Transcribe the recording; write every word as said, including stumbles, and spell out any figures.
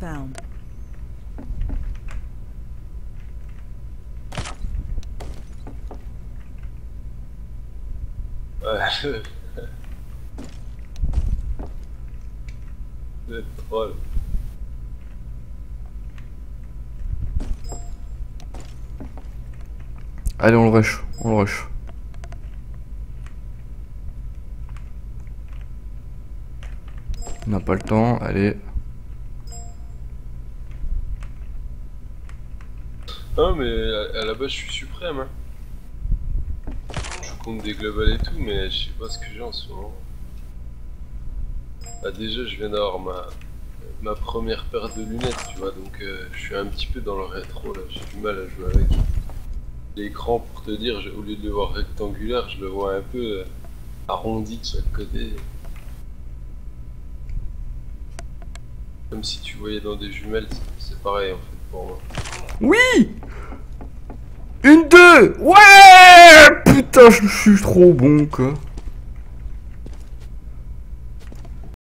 found. Ouais. Le troll. Allez, on le rush, on le rush. On n'a pas le temps, allez. Non mais à, à la base je suis suprême hein. Je compte des globales et tout mais je sais pas ce que j'ai en ce moment. Bah déjà je viens d'avoir ma, ma première paire de lunettes tu vois donc euh, je suis un petit peu dans le rétro là, j'ai du mal à jouer avec. L'écran pour te dire, au lieu de le voir rectangulaire je le vois un peu euh, arrondi de chaque côté. Comme si tu voyais dans des jumelles, c'est pareil en fait pour moi. Oui! Une, deux! Ouais! Putain, je suis trop bon, quoi.